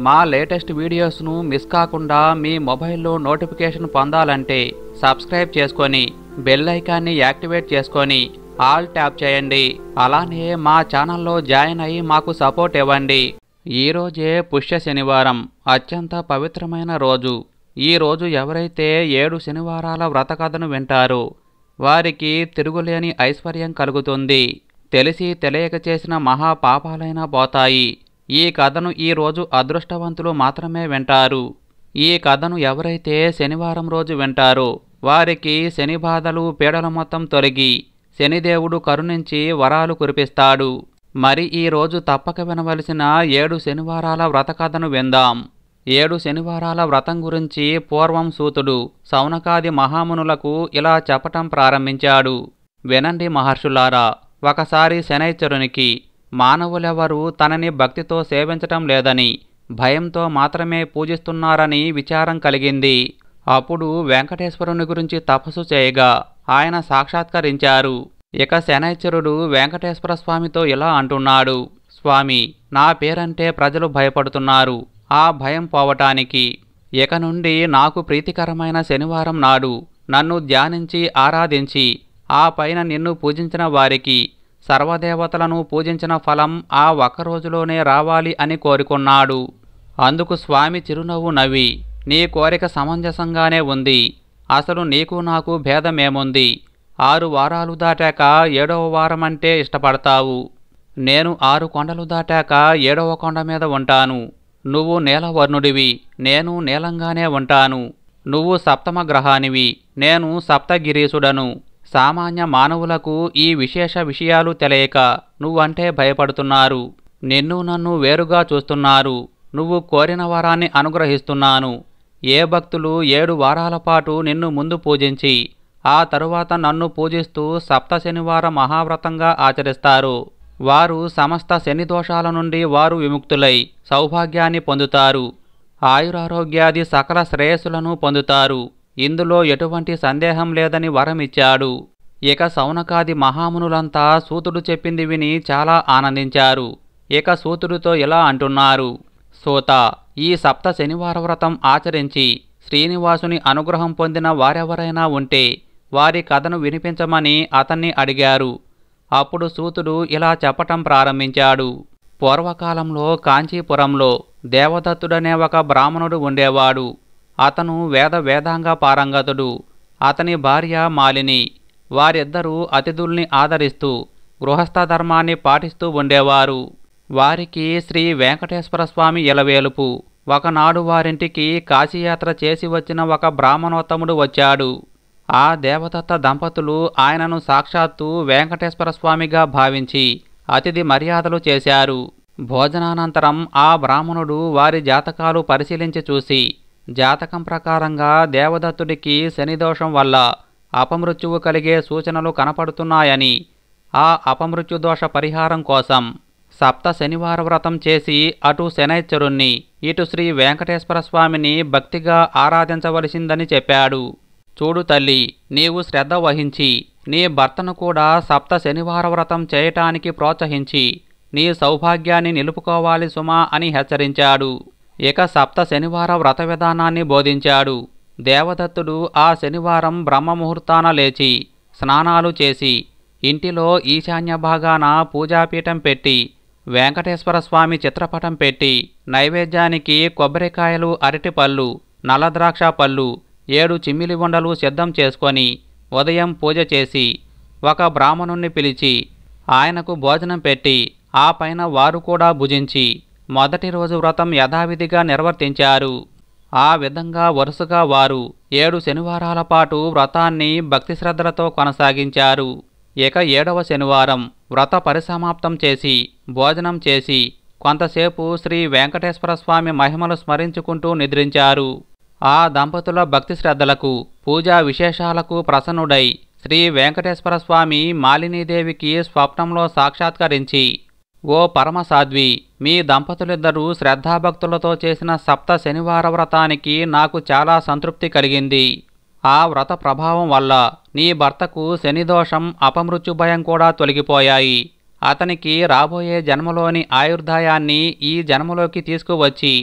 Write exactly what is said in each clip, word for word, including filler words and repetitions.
మా latest వీడియోస్ను miss కాకుండా మీ మొబైల్లో నోటిఫికేషన్ పొందాలంటే సబ్స్క్రైబ్ చేసుకొని బెల్ ఐకాన్ని యాక్టివేట్ చేసుకొని ఆల్ ట్యాప్ చేయండి. అలానే మా ఛానల్లో జాయిన్ అయ్యి మాకు సపోర్ట్ ఇవ్వండి. ఈరోజే పుష్య శనివారం, అత్యంత పవిత్రమైన రోజు. ఈ రోజు ఎవరైతే ఏడు శనివారాల వ్రత కథను వింటారో వారికి తిరుగులేని ఐశ్వర్యం కలుగుతుంది. తెలిసి తెలియక చేసిన మహా పాపాలైనా పోతాయి. ఈ కథను ఈరోజు అదృష్టవంతులు మాత్రమే వింటారు. ఈ కథను ఎవరైతే శనివారం రోజు వింటారో వారికి శని బాధలు పీడల మొత్తం తొలగి శనిదేవుడు కరుణించి వరాలు కురిపిస్తాడు. మరి ఈ రోజు తప్పక వినవలసిన ఏడు శనివారాల వ్రత కథను విందాం. ఏడు శనివారాల వ్రతం గురించి పూర్వం సూతుడు శౌనకాది మహామునులకు ఇలా చెప్పటం ప్రారంభించాడు. వినండి మహర్షులారా, ఒకసారి శనైశ్చరునికి మానవులెవరూ తనని భక్తితో సేవించటం లేదని, భయంతో మాత్రమే పూజిస్తున్నారని విచారం కలిగింది. అప్పుడు వెంకటేశ్వరుని గురించి తపస్సు చేయగా ఆయన సాక్షాత్కరించారు. ఇక శనైశ్చరుడు వెంకటేశ్వర స్వామితో ఇలా అంటున్నాడు: స్వామి, నా పేరంటే ప్రజలు భయపడుతున్నారు. ఆ భయం పోవటానికి ఇక నుండి నాకు ప్రీతికరమైన శనివారం నాడు నన్ను ధ్యానించి ఆరాధించి ఆ పైన నిన్ను పూజించిన వారికి సర్వదేవతలను పూజించిన ఫలం ఆ ఒక్క రోజులోనే రావాలి అని కోరుకున్నాడు. అందుకు స్వామి చిరునవ్వు నవ్వి, నీ కోరిక సమంజసంగానే ఉంది. అసలు నీకు నాకు భేదమేముంది? ఆరు వారాలు దాటాక ఏడవ వారమంటే ఇష్టపడతావు. నేను ఆరు కొండలు దాటాక ఏడవ కొండ మీద ఉంటాను. నువ్వు నీలవర్ణుడివి, నేను నీలంగానే ఉంటాను. నువ్వు సప్తమ గ్రహానివి, నేను సప్తగిరీసుడను. సామాన్య మానవులకు ఈ విశేష విషయాలు తెలియక నువ్వంటే భయపడుతున్నారు. నిన్ను నన్ను వేరుగా చూస్తున్నారు. నువ్వు కోరిన వరాన్ని అనుగ్రహిస్తున్నాను. ఏ భక్తులు ఏడు వారాల పాటు నిన్ను ముందు పూజించి ఆ తరువాత నన్ను పూజిస్తూ సప్త శనివార మహావ్రతంగా ఆచరిస్తారు వారు సమస్త శని దోషాల నుండి వారు విముక్తులై సౌభాగ్యాన్ని పొందుతారు. ఆయురారోగ్యాది సకల శ్రేయస్సులను పొందుతారు. ఇందులో ఎటువంటి సందేహం లేదని వరమిచ్చాడు. ఇక శౌనకాది మహామునులంతా సూతుడు చెప్పింది విని చాలా ఆనందించారు. ఇక సూతుడితో ఇలా అంటున్నారు: సూత, ఈ సప్త శనివార వ్రతం ఆచరించి శ్రీనివాసుని అనుగ్రహం పొందిన వారెవరైనా ఉంటే వారి కథను వినిపించమని అతన్ని అడిగారు. అప్పుడు సూతుడు ఇలా చెప్పటం ప్రారంభించాడు. పూర్వకాలంలో కాంచీపురంలో దేవదత్తుడనే ఒక బ్రాహ్మణుడు ఉండేవాడు. అతను వేద వేదాంగ పారంగతుడు. అతని భార్య మాలిని. వారిద్దరూ అతిథుల్ని ఆదరిస్తూ గృహస్థ ధర్మాన్ని పాటిస్తూ ఉండేవారు. వారికి శ్రీ వెంకటేశ్వర స్వామి ఇలవేలుపు. ఒకనాడు వారింటికి కాశీయాత్ర చేసి వచ్చిన ఒక బ్రాహ్మణోత్తముడు వచ్చాడు. ఆ దేవదత్త దంపతులు ఆయనను సాక్షాత్తు వెంకటేశ్వర స్వామిగా భావించి అతిథి మర్యాదలు చేశారు. భోజనానంతరం ఆ బ్రాహ్మణుడు వారి జాతకాలు పరిశీలించి చూసి జాతకం ప్రకారంగా దేవదత్తుడికి శనిదోషం వల్ల అపమృత్యువు కలిగే సూచనలు కనపడుతున్నాయని, ఆ అపమృత్యుదోష పరిహారం కోసం సప్త శనివార వ్రతం చేసి అటు శనైశ్చరుణ్ణి ఇటు శ్రీ వెంకటేశ్వర స్వామిని భక్తిగా ఆరాధించవలసిందని చెప్పాడు. చూడు తల్లి, నీవు శ్రద్ధ వహించి నీ భర్తను కూడా సప్త శనివార వ్రతం చేయటానికి ప్రోత్సహించి నీ సౌభాగ్యాన్ని నిలుపుకోవాలి సుమా అని హెచ్చరించాడు. ఇక సప్త శనివార వ్రత విధానాన్ని బోధించాడు. దేవదత్తుడు ఆ శనివారం బ్రహ్మముహూర్తాన లేచి స్నానాలు చేసి ఇంటిలో ఈశాన్య భాగాన పూజాపీఠం పెట్టి వెంకటేశ్వర స్వామి చిత్రపటం పెట్టి నైవేద్యానికి కొబ్బరికాయలు, అరటిపళ్ళు, నల్లద్రాక్ష పళ్ళు, ఏడు చిమ్మిలి ఉండలు సిద్ధం చేసుకొని ఉదయం పూజ చేసి ఒక బ్రాహ్మణుణ్ణి పిలిచి ఆయనకు భోజనం పెట్టి ఆ పైన వారు కూడా భుజించి మొదటి రోజు వ్రతం యథావిధిగా నిర్వర్తించారు. ఆ విధంగా వరుసగా వారు ఏడు శనివారాల పాటు వ్రతాన్ని భక్తి శ్రద్ధలతో కొనసాగించారు. ఇక ఏడవ శనివారం వ్రత పరిసమాప్తం చేసి భోజనం చేసి కొంతసేపు శ్రీ వెంకటేశ్వర స్వామి మహిమలు స్మరించుకుంటూ నిద్రించారు. ఆ దంపతుల భక్తి శ్రద్ధలకు పూజా విశేషాలకు ప్రసన్నుడై శ్రీ వెంకటేశ్వర స్వామి మాలినీదేవికి స్వప్నంలో సాక్షాత్కరించి, ఓ పరమసాధ్వి, మీ దంపతులిద్దరూ శ్రద్ధాభక్తులతో చేసిన సప్త శనివార వ్రతానికి నాకు చాలా సంతృప్తి కలిగింది. ఆ వ్రత ప్రభావం వల్ల నీ భర్తకు శనిదోషం, అపమృత్యు భయం కూడా తొలగిపోయాయి. అతనికి రాబోయే జన్మలోని ఆయుర్దాయాన్ని ఈ జన్మలోకి తీసుకువచ్చి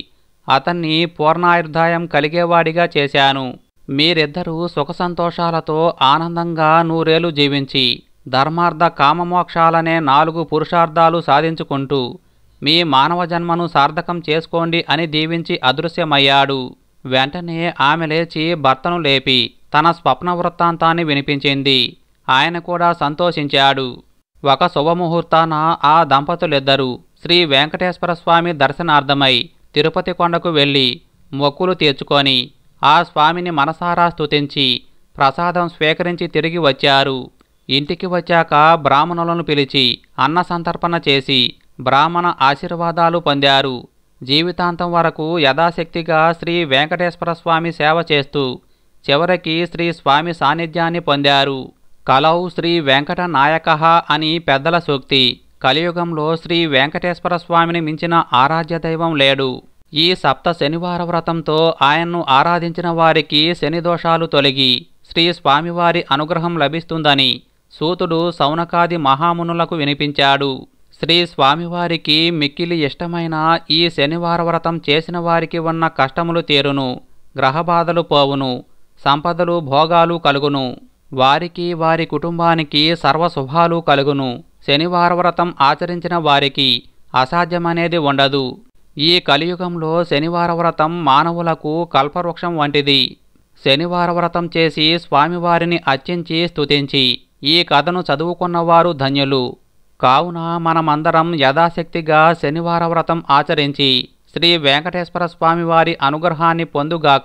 అతన్ని పూర్ణాయుర్దాయం కలిగేవాడిగా చేశాను. మీరిద్దరూ సుఖసంతోషాలతో ఆనందంగా నూరేళ్లు జీవించి ధర్మార్థ కామమోక్షాలనే నాలుగు పురుషార్థాలు సాధించుకుంటూ మీ మానవ జన్మను సార్థకం చేసుకోండి అని దీవించి అదృశ్యమయ్యాడు. వెంటనే ఆమె లేచి భర్తను లేపి తన స్వప్న వృత్తాంతాన్ని వినిపించింది. ఆయన కూడా సంతోషించాడు. ఒక శుభముహూర్తాన ఆ దంపతులిద్దరూ శ్రీ వెంకటేశ్వర స్వామి దర్శనార్థమై తిరుపతి కొండకు వెళ్ళి మొక్కులు తీర్చుకొని ఆ స్వామిని మనసారా స్తుతించి ప్రసాదం స్వీకరించి తిరిగి వచ్చారు. ఇంటికి వచ్చాక బ్రాహ్మణులను పిలిచి అన్న సంతర్పణ చేసి బ్రాహ్మణ ఆశీర్వాదాలు పొందారు. జీవితాంతం వరకు యథాశక్తిగా శ్రీ వెంకటేశ్వర స్వామి సేవ చేస్తూ చివరికి శ్రీ స్వామి సాన్నిధ్యాన్ని పొందారు. కలౌ శ్రీ వెంకట నాయకః అని పెద్దల సూక్తి. కలియుగంలో శ్రీ వెంకటేశ్వర స్వామిని మించిన ఆరాధ్య దైవం లేడు. ఈ సప్త శనివార వ్రతంతో ఆయన్ను ఆరాధించిన వారికి శని దోషాలు తొలగి శ్రీ స్వామివారి అనుగ్రహం లభిస్తుందని సూతుడు సౌనకాది మహామునులకు వినిపించాడు. శ్రీ స్వామివారికి మిక్కిలి ఇష్టమైన ఈ శనివార వ్రతం చేసిన వారికి ఉన్న కష్టములు తీరును, గ్రహబాధలు పోవును, సంపదలు భోగాలు కలుగును. వారికి వారి కుటుంబానికి సర్వశుభాలు కలుగును. శనివార వ్రతం ఆచరించిన వారికి అసాధ్యమనేది ఉండదు. ఈ కలియుగంలో శనివార వ్రతం మానవులకు కల్పవృక్షం వంటిది. శనివార వ్రతం చేసి స్వామివారిని అర్చించి స్తుతించి ఈ కథను చదువుకున్నవారు ధన్యులు. కావున మనమందరం యథాశక్తిగా శనివార వ్రతం ఆచరించి శ్రీ వెంకటేశ్వర స్వామివారి అనుగ్రహాన్ని పొందుగాక.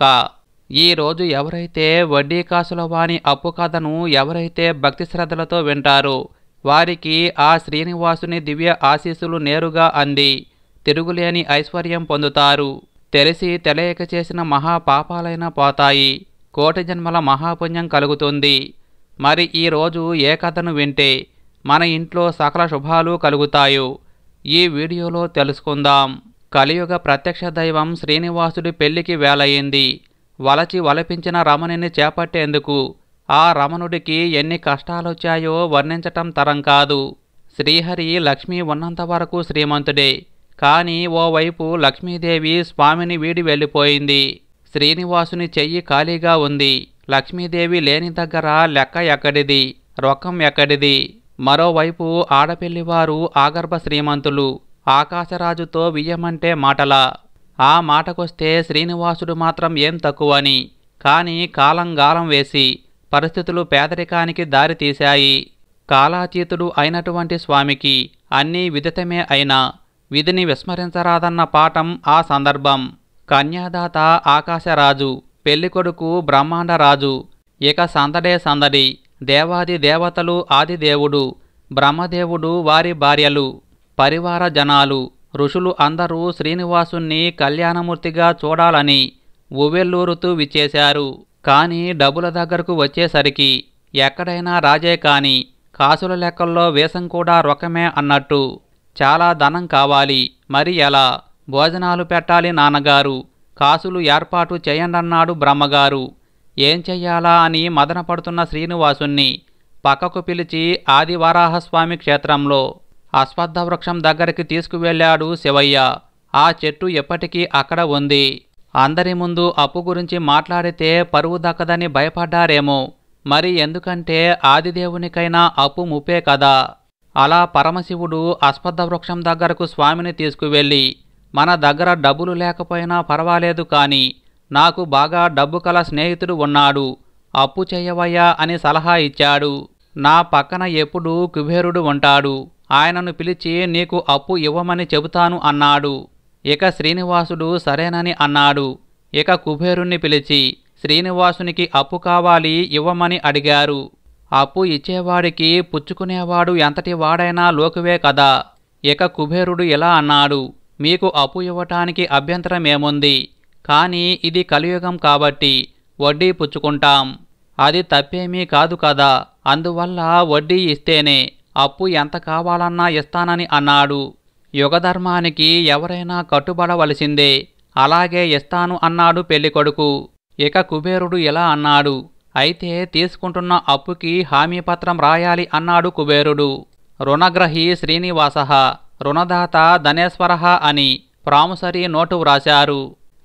ఈ రోజు ఎవరైతే వడ్డీ కాసుల వాని అప్పు కథను ఎవరైతే భక్తి శ్రద్ధలతో వింటారో వారికి ఆ శ్రీనివాసుని దివ్య ఆశీస్సులు నేరుగా అంది తిరుగులేని ఐశ్వర్యం పొందుతారు. తెలిసి తెలియక చేసిన మహాపాపాలైనా పోతాయి. కోటి జన్మల మహాపుణ్యం కలుగుతుంది. మరి ఈరోజు ఏ కథను వింటే మన ఇంట్లో సకల శుభాలు కలుగుతాయో ఈ వీడియోలో తెలుసుకుందాం. కలియుగ ప్రత్యక్ష దైవం శ్రీనివాసుడి పెళ్లికి వేలయ్యింది. వలచి వలపించిన రమణిని చేపట్టేందుకు ఆ రమణుడికి ఎన్ని కష్టాలొచ్చాయో వర్ణించటం తరం కాదు. శ్రీహరి లక్ష్మి ఉన్నంత వరకు శ్రీమంతుడే. కానీ ఓవైపు లక్ష్మీదేవి స్వామిని వీడి వెళ్ళిపోయింది. శ్రీనివాసుని చెయ్యి ఖాళీగా ఉంది. లక్ష్మీదేవి లేని దగ్గర లెక్క ఎక్కడిది, రొక్కం ఎక్కడిది. మరోవైపు ఆడపిల్లివారు ఆగర్భ శ్రీమంతులు. ఆకాశరాజుతో వియ్యమంటే మాటలా. ఆ మాటకొస్తే శ్రీనివాసుడు మాత్రం ఏం తక్కువని. కానీ కాలం గాలం వేసి పరిస్థితులు పేదరికానికి దారి తీశాయి. కాలాతీతుడు అయినటువంటి స్వామికి అన్నీ విదితమే అయినా విధిని విస్మరించరాదన్న పాఠం ఆ సందర్భం. కన్యాదాత ఆకాశరాజు, పెళ్ళికొడుకు బ్రహ్మాండరాజు. ఇక సందడే సందడి. దేవాది దేవతలు, ఆదిదేవుడు, బ్రహ్మదేవుడు, వారి భార్యలు, పరివార జనాలు, ఋషులు అందరూ శ్రీనివాసుణ్ణి కళ్యాణమూర్తిగా చూడాలని ఉవ్వెల్లూరుతూ విచ్చేశారు. కానీ డబ్బుల దగ్గరకు వచ్చేసరికి ఎక్కడైనా రాజే కాని కాసుల లెక్కల్లో వేషం కూడా రొక్కమే అన్నట్టు. చాలా ధనం కావాలి. మరి ఎలా? భోజనాలు పెట్టాలి నాన్నగారు. కాసులు ఏర్పాటు చేయండన్నాడు బ్రహ్మగారు. ఏం చెయ్యాలా అని మదనపడుతున్న శ్రీనివాసుణ్ణి పక్కకు పిలిచి ఆదివరాహస్వామి క్షేత్రంలో అశ్వత్థ వృక్షం దగ్గరికి తీసుకువెళ్ళాడు శివయ్య. ఆ చెట్టు ఎప్పటికీ అక్కడ ఉంది. అందరి ముందు అప్పు గురించి మాట్లాడితే పరువు దక్కదని భయపడ్డారేమో. మరి ఎందుకంటే ఆదిదేవునికైనా అప్పు ముప్పే కదా. అలా పరమశివుడు అశ్వత్థ వృక్షం దగ్గరకు స్వామిని తీసుకువెళ్ళి, మన దగ్గర డబ్బులు లేకపోయినా పర్వాలేదు కానీ నాకు బాగా డబ్బు కల స్నేహితుడు ఉన్నాడు, అప్పు చెయ్యవయ్యా అని సలహా ఇచ్చాడు. నా పక్కన ఎప్పుడూ కుబేరుడు ఉంటాడు. ఆయనను పిలిచి నీకు అప్పు ఇవ్వమని చెబుతాను అన్నాడు. ఇక శ్రీనివాసుడు సరేనని అన్నాడు. ఇక కుబేరుణ్ణి పిలిచి శ్రీనివాసునికి అప్పు కావాలి, ఇవ్వమని అడిగారు. అప్పు ఇచ్చేవాడికి పుచ్చుకునేవాడు ఎంతటి వాడైనా లోకువే కదా. ఇక కుబేరుడు ఇలా అన్నాడు, మీకు అప్పు ఇవ్వటానికి అభ్యంతరమేముంది? కానీ ఇది కలియుగం కాబట్టి వడ్డీ పుచ్చుకుంటాం. అది తప్పేమీ కాదు కదా. అందువల్ల వడ్డీ ఇస్తేనే అప్పు ఎంత కావాలన్నా ఇస్తానని అన్నాడు. యుగధర్మానికి ఎవరైనా కట్టుబడవలసిందే. అలాగే ఇస్తాను అన్నాడు పెళ్ళికొడుకు. ఇక కుబేరుడు ఇలా అన్నాడు, అయితే తీసుకుంటున్న అప్పుకి హామీపత్రం రాయాలి అన్నాడు కుబేరుడు. రుణగ్రహి శ్రీనివాసః, రుణదాత ధనేశ్వరః అని ప్రాముసరి నోటు వ్రాశారు.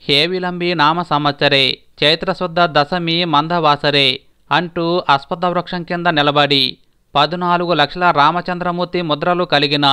హేవిలంబి నామ సంవత్సరే చైత్రశుద్ధ దశమి మందవాసరే అంటూ అశ్వత్థ వృక్షం కింద నిలబడి పద్నాలుగు లక్షల రామచంద్రమూర్తి ముద్రలు కలిగిన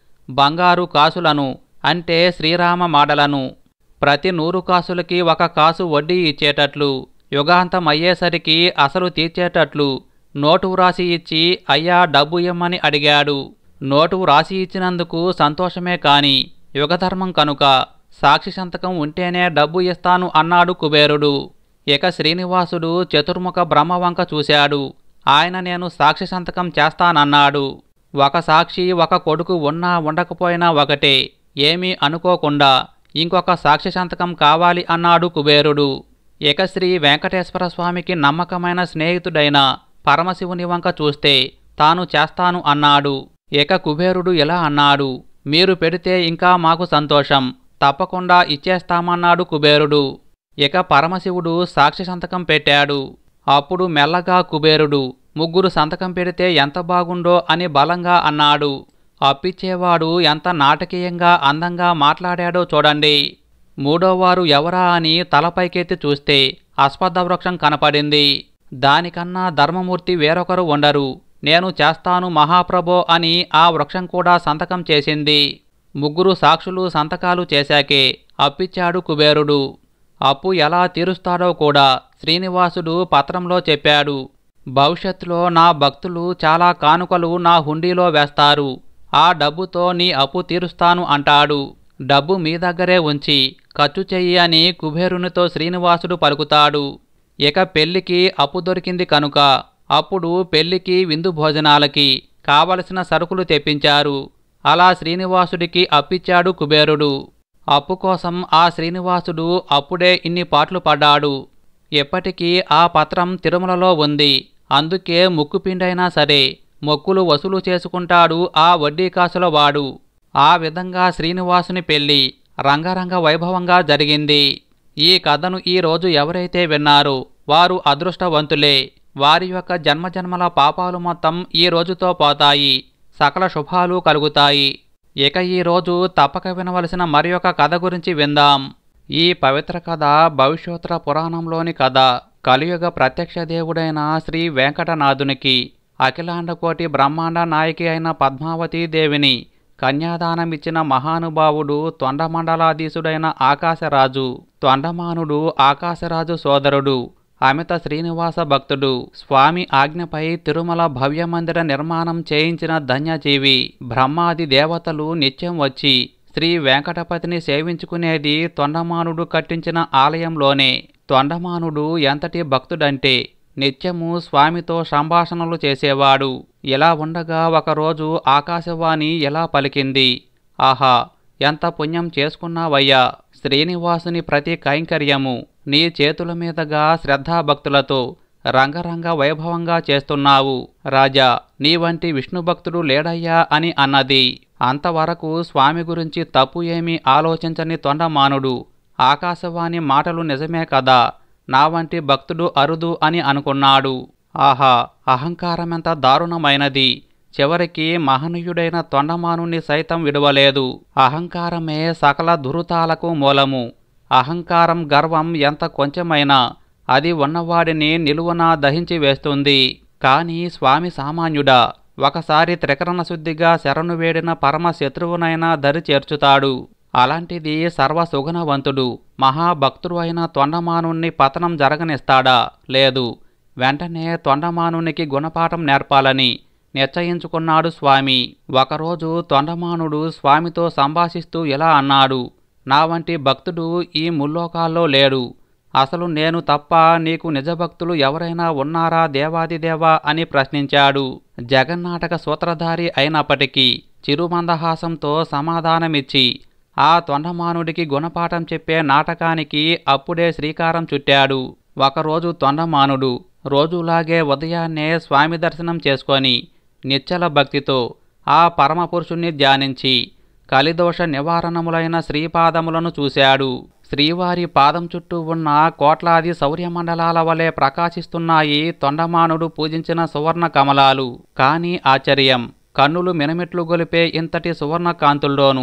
బంగారు కాసులను అంటే శ్రీరామ మాడలను ప్రతి నూరు కాసులకి ఒక కాసు వడ్డీ ఇచ్చేటట్లు యుగాంతం అయ్యేసరికి అసలు తీర్చేటట్లు నోటు వ్రాసి ఇచ్చి అయ్యా డబ్బు ఇమ్మని అడిగాడు. నోటు వ్రాసి ఇచ్చినందుకు సంతోషమే కాని యుగధర్మం కనుక సాక్షి సంతకం ఉంటేనే డబ్బు ఇస్తాను అన్నాడు కుబేరుడు. ఇక శ్రీనివాసుడు చతుర్ముఖ బ్రహ్మవంక చూశాడు. ఆయన నేను సాక్షి సంతకం చేస్తానన్నాడు. ఒక సాక్షి ఒక కొడుకు ఉన్నా ఉండకపోయినా ఒకటే, ఏమీ అనుకోకుండా ఇంకొక సాక్షి సంతకం కావాలి అన్నాడు కుబేరుడు. ఇక శ్రీ వెంకటేశ్వర స్వామికి నమ్మకమైన స్నేహితుడైన పరమశివుని వంక చూస్తే తాను చేస్తాను అన్నాడు. ఇక కుబేరుడు ఇలా అన్నాడు, మీరు పెడితే ఇంకా మాకు సంతోషం, తప్పకుండా ఇచ్చేస్తామన్నాడు కుబేరుడు. ఇక పరమశివుడు సాక్షి సంతకం పెట్టాడు. అప్పుడు మెల్లగా కుబేరుడు ముగ్గురు సంతకం పెడితే ఎంత బాగుండో అని బలంగా అన్నాడు. అప్పిచ్చేవాడు ఎంత నాటకీయంగా అందంగా మాట్లాడాడో చూడండి. మూడోవారు ఎవరా అని తలపైకెత్తి చూస్తే అశ్వత్థ వృక్షం కనపడింది. దానికన్నా ధర్మమూర్తి వేరొకరు ఉండరు, నేను చేస్తాను మహాప్రభో అని ఆ వృక్షం కూడా సంతకం చేసింది. ముగ్గురు సాక్షులు సంతకాలు చేశాకే అప్పిచ్చాడు కుబేరుడు. అప్పు ఎలా తీరుస్తాడో కూడా శ్రీనివాసుడు పత్రంలో చెప్పాడు. భవిష్యత్తులో నా భక్తులు చాలా కానుకలు నా హుండీలో వేస్తారు, ఆ డబ్బుతో నీ అప్పు తీరుస్తాను అంటాడు. డబ్బు మీ దగ్గరే ఉంచి ఖర్చు చెయ్యి అని కుబేరునితో శ్రీనివాసుడు పలుకుతాడు. ఇక పెళ్లికి అప్పు దొరికింది కనుక అప్పుడు పెళ్లికి విందు భోజనాలకి కావలసిన సరుకులు తెప్పించారు. అలా శ్రీనివాసుడికి అప్పిచ్చాడు కుబేరుడు. అప్పు కోసం ఆ శ్రీనివాసుడు అప్పుడే ఇన్ని పాట్లు పడ్డాడు. ఎప్పటికీ ఆ పత్రం తిరుమలలో ఉంది. అందుకే ముక్కుపిండైనా సరే మొక్కులు వసూలు చేసుకుంటాడు ఆ వడ్డీ కాసుల వాడు. ఆ విధంగా శ్రీనివాసుని పెళ్లి రంగరంగ వైభవంగా జరిగింది. ఈ కథను ఈరోజు ఎవరైతే విన్నారో వారు అదృష్టవంతులే. వారి యొక్క జన్మజన్మల పాపాలు మొత్తం ఈ రోజుతో పోతాయి, సకల శుభాలు కలుగుతాయి. ఇక ఈరోజు తప్పక వినవలసిన మరి ఒక కథ గురించి విందాం. ఈ పవిత్ర కథ భవిష్యోత్తర పురాణంలోని కథ. కలియుగ ప్రత్యక్ష దేవుడైన శ్రీ వెంకటనాథునికి అఖిలాండకోటి బ్రహ్మాండ నాయకి అయిన పద్మావతీ దేవిని కన్యాదానమిచ్చిన మహానుభావుడు తొండమండలాధీశుడైన ఆకాశరాజు. తొండమానుడు ఆకాశరాజు సోదరుడు, అమిత శ్రీనివాస భక్తుడు. స్వామి ఆజ్ఞపై తిరుమల భవ్యమందిర నిర్మాణం చేయించిన ధన్యజీవి. బ్రహ్మాది దేవతలు నిత్యం వచ్చి శ్రీ వెంకటపతిని సేవించుకునేది తొండమానుడు కట్టించిన ఆలయంలోనే. తొండమానుడు ఎంతటి భక్తుడంటే నిత్యము స్వామితో సంభాషణలు చేసేవాడు. ఇలా ఉండగా ఒకరోజు ఆకాశవాణి ఎలా పలికింది, ఆహా ఎంత పుణ్యం చేసుకున్నావయ్యా, శ్రీనివాసుని ప్రతి కైంకర్యము నీ చేతుల మీదుగా శ్రద్ధాభక్తులతో రంగరంగ వైభవంగా చేస్తున్నావు. రాజా, నీ వంటి విష్ణుభక్తుడు లేడయ్యా అని అన్నది. అంతవరకు స్వామి గురించి తప్పు ఏమీ ఆలోచించని తొండమానుడు ఆకాశవాణి మాటలు నిజమే కదా, నా వంటి భక్తుడు అరుదు అని అనుకున్నాడు. ఆహా, అహంకారమెంత దారుణమైనది. చివరికి మహనీయుడైన తొండమానుని సైతం విడువలేదు. అహంకారమే సకల దురుతాలకు మూలము. అహంకారం గర్వం ఎంత కొంచెమైనా అది ఉన్నవాడిని నిలువునా దహించి వేస్తుంది. కాని స్వామి సామాన్యుడా, ఒకసారి త్రికరణ శుద్ధిగా శరణు వేడిన పరమ శత్రువునైనా దరి చేర్చుతాడు. అలాంటిది సర్వసుగుణవంతుడు మహాభక్తుడు అయిన తొండమానుని పతనం జరగనిస్తాడా? లేదు. వెంటనే తొండమానునికి గుణపాఠం నేర్పాలని నిశ్చయించుకున్నాడు స్వామి. ఒకరోజు తొండమానుడు స్వామితో సంభాషిస్తూ ఇలా అన్నాడు, నా వంటి భక్తుడు ఈ ముల్లోకాల్లో లేడు. అసలు నేను తప్ప నీకు నిజభక్తులు ఎవరైనా ఉన్నారా దేవాదిదేవా అని ప్రశ్నించాడు. జగన్నాటక సూత్రధారి అయినప్పటికీ చిరుమందహాసంతో సమాధానమిచ్చి ఆ తొండమానుడికి గుణపాఠం చెప్పే నాటకానికి అప్పుడే శ్రీకారం చుట్టాడు. ఒకరోజు తొండమానుడు రోజులాగే ఉదయాన్నే స్వామి దర్శనం చేసుకొని నిశ్చల భక్తితో ఆ పరమపురుషుణ్ణి ధ్యానించి కలిదోష నివారణములైన శ్రీపాదములను చూశాడు. శ్రీవారి పాదం చుట్టూ ఉన్న కోట్లాది సౌర్యమండలాల వలె ప్రకాశిస్తున్నాయి తొండమానుడు పూజించిన సువర్ణ కమలాలు. కాని ఆశ్చర్యం, కన్నులు మినమిట్లు గొలిపే ఇంతటి సువర్ణ కాంతుల్లోనూ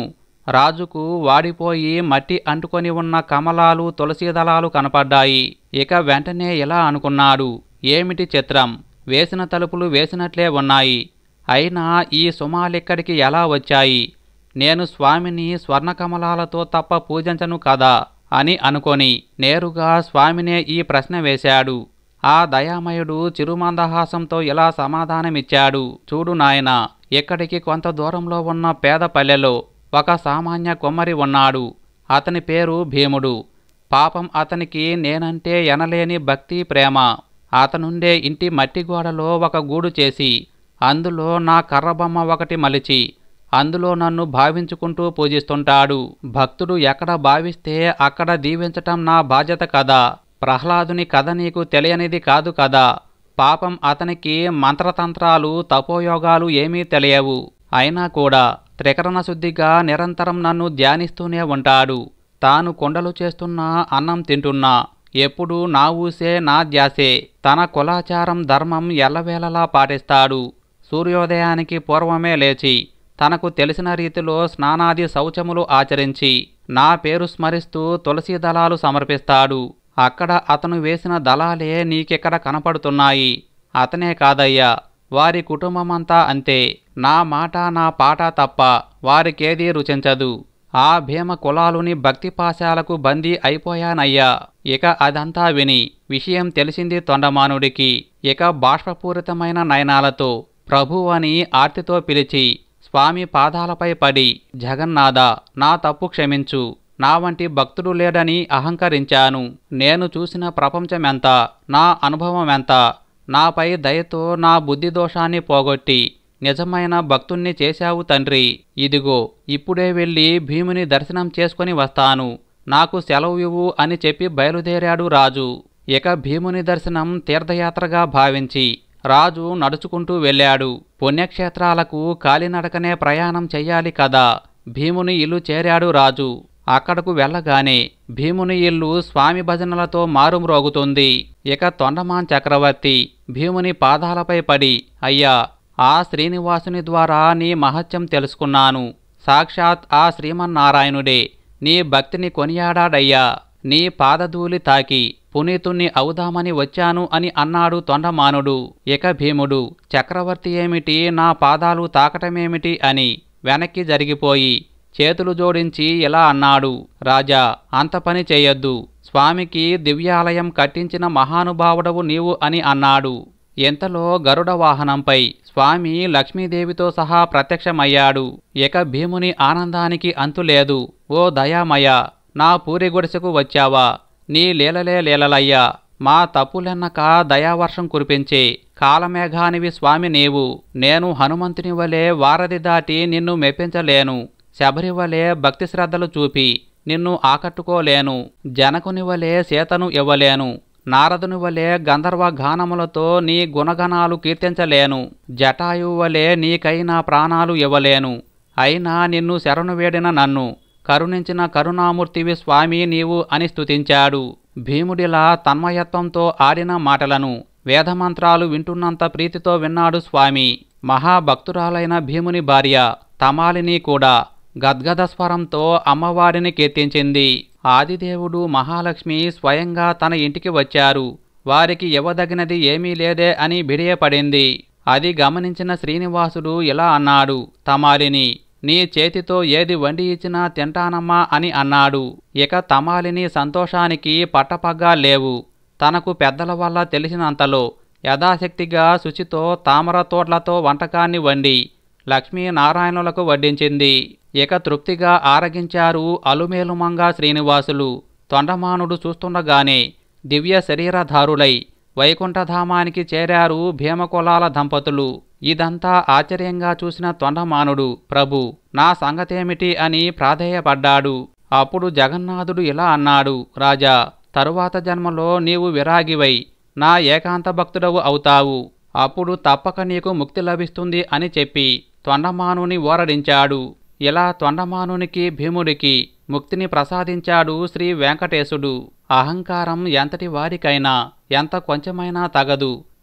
రాజుకు వాడిపోయి మట్టి అంటుకొని ఉన్న కమలాలు తులసీదళాలు కనపడ్డాయి. ఇక వెంటనే ఇలా అనుకున్నాడు, ఏమిటి చిత్రం, వేసిన తలుపులు వేసినట్లే ఉన్నాయి. అయినా ఈ సుమాలిక్కడికి ఎలా వచ్చాయి? నేను స్వామిని స్వర్ణకమలాలతో తప్ప పూజించను కదా అని అనుకొని నేరుగా స్వామినే ఈ ప్రశ్న వేశాడు. ఆ దయామయుడు చిరుమందహాసంతో ఇలా సమాధానమిచ్చాడు, చూడు నాయనా, ఇక్కడికి కొంత దూరంలో ఉన్న పేద పల్లెలో ఒక సామాన్య కొమ్మరి ఉన్నాడు. అతని పేరు భీముడు. పాపం అతనికి నేనంటే ఎనలేని భక్తి ప్రేమ. అతనుండే ఇంటి మట్టి గోడలో ఒక గూడు చేసి అందులో నా కర్రబొమ్మ ఒకటి మలిచి అందులో నన్ను భావించుకుంటూ పూజిస్తుంటాడు. భక్తుడు ఎక్కడ భావిస్తే అక్కడ దీవించటం నా బాధ్యత కదా. ప్రహ్లాదుని కథ నీకు తెలియనిది కాదు కదా. పాపం అతనికి మంత్రతంత్రాలు తపోయోగాలు ఏమీ తెలియవు. అయినా కూడా త్రికరణ శుద్ధిగా నిరంతరం నన్ను ధ్యానిస్తూనే ఉంటాడు. తాను కొండలు చేస్తున్నా అన్నం తింటున్నా ఎప్పుడూ నా ఊసే నా ధ్యాసే. తన కులాచారం ధర్మం ఎల్లవేళలా పాటిస్తాడు. సూర్యోదయానికి పూర్వమే లేచి తనకు తెలిసిన రీతిలో స్నానాది శౌచములు ఆచరించి నా పేరు స్మరిస్తూ తులసీ దళాలు సమర్పిస్తాడు. అక్కడ అతను వేసిన దళాలే నీకిక్కడ కనపడుతున్నాయి. అతనే కాదయ్యా, వారి కుటుంబమంతా అంతే. నా మాట నా పాట తప్ప వారికేదీ రుచించదు. ఆ భీమ కులాలుని భక్తి పాశాలకు బందీ అయిపోయానయ్యా. ఇక అదంతా విని విషయం తెలిసింది తొండమానుడికి. ఇక బాష్పపూరితమైన నయనాలతో ప్రభు అని ఆర్తితో పిలిచి స్వామి పాదాలపై పడి, జగన్నాథ, నా తప్పు క్షమించు. నా వంటి భక్తుడు లేడని అహంకరించాను. నేను చూసిన ప్రపంచమెంత, నా అనుభవమెంత. నాపై దయతో నా బుద్ధి దోషాన్ని పోగొట్టి నిజమైన భక్తుణ్ణి చేశావు తండ్రి. ఇదిగో ఇప్పుడే వెళ్ళి భీముని దర్శనం చేసుకుని వస్తాను. నాకు సెలవు ఇవ్వు అని చెప్పి బయలుదేరాడు రాజు. ఇక భీముని దర్శనం తీర్థయాత్రగా భావించి రాజు నడుచుకుంటూ వెళ్ళాడు. పుణ్యక్షేత్రాలకు కాలినడకనే ప్రయాణం చెయ్యాలి కదా. భీముని ఇల్లు చేరాడు రాజు. అక్కడకు వెళ్ళగానే భీముని ఇల్లు స్వామి భజనలతో మారుమ్రోగుతుంది. ఇక తొండమాన్ చక్రవర్తి భీముని పాదాలపై పడి, అయ్యా, ఆ శ్రీనివాసుని ద్వారా నీ మహత్యం తెలుసుకున్నాను. సాక్షాత్ ఆ శ్రీమన్నారాయణుడే నీ భక్తిని కొనియాడాడయ్యా. నీ పాదధూళి తాకి పునీతుణ్ణి అవుదామని వచ్చాను అని అన్నాడు తొండమానుడు. ఇక భీముడు, చక్రవర్తి ఏమిటి, నా పాదాలు తాకటమేమిటి అని వెనక్కి జరిగిపోయి చేతులు జోడించి ఇలా అన్నాడు, రాజా, అంత పని చేయొద్దు. స్వామికి దివ్యాలయం కట్టించిన మహానుభావుడవు నీవు అని అన్నాడు. ఇంతలో గరుడ వాహనంపై స్వామి లక్ష్మీదేవితో సహా ప్రత్యక్షమయ్యాడు. ఇక భీముని ఆనందానికి అంతులేదు. ఓ దయామయ, నా పూరి గుడిసెకు వచ్చావా? నీ లీలలే లీలలయ్యా. మా తప్పులెన్నక దయావర్షం కురిపించే కాలమేఘానివి స్వామి నీవు. నేను హనుమంతుని వలె వారధి దాటి నిన్ను మెప్పించలేను. శబరి వలె భక్తి శ్రద్ధలు చూపి నిన్ను ఆకట్టుకోలేను. జనకుని వలె సీతను ఇవ్వలేను. నారదుని వలె గంధర్వ గానములతో నీ గుణగణాలు కీర్తించలేను. జటాయు వలె నీకైనా ప్రాణాలు ఇవ్వలేను. అయినా నిన్ను శరణు వేడిన నన్ను కరుణించిన కరుణామూర్తివి స్వామి నీవు అని స్తుతించాడు. భీముడిలా తన్మయత్వంతో ఆడిన మాటలను వేదమంత్రాలు వింటున్నంత ప్రీతితో విన్నాడు స్వామి. మహాభక్తురాలైన భీముని భార్య తమాలిని కూడా గద్గద స్వరంతో అమ్మవారిని కీర్తించింది. ఆదిదేవుడు మహాలక్ష్మి స్వయంగా తన ఇంటికి వచ్చారు. వారికి ఇవ్వదగినది ఏమీ లేదే అని బిడియపడింది. అది గమనించిన శ్రీనివాసుడు ఇలా అన్నాడు, తమాలిని, నీ చేతితో ఏది వండి ఇచ్చినా తింటానమ్మా అని అన్నాడు. ఇక తమాలిని సంతోషానికి పట్టపగ్గా లేవు. తనకు పెద్దల వల్ల తెలిసినంతలో యథాశక్తిగా శుచితో తామర తోట్లతో వంటకాన్ని వండి లక్ష్మీనారాయణులకు వడ్డించింది. ఇక తృప్తిగా ఆరగించారు అలుమేలుమంగా శ్రీనివాసులు. తొండమానుడు చూస్తుండగానే దివ్య శరీరధారులై వైకుంఠధామానికి చేరారు భీమకులాల దంపతులు. ఇదంతా ఆశ్చర్యంగా చూసిన తొండమానుడు, ప్రభు, నా సంగతేమిటి అని ప్రాధేయపడ్డాడు. అప్పుడు జగన్నాథుడు ఇలా అన్నాడు, రాజా, తరువాత జన్మలో నీవు విరాగివై నా ఏకాంత భక్తుడవు అవుతావు. అప్పుడు తప్పక నీకు ముక్తి లభిస్తుంది అని చెప్పి తొండమానుని ఓరడించాడు. ఇలా తొండమానునికి భీముడికి ముక్తిని ప్రసాదించాడు శ్రీ వెంకటేశుడు. అహంకారం ఎంతటి వారికైనా ఎంత కొంచెమైనా తగదు.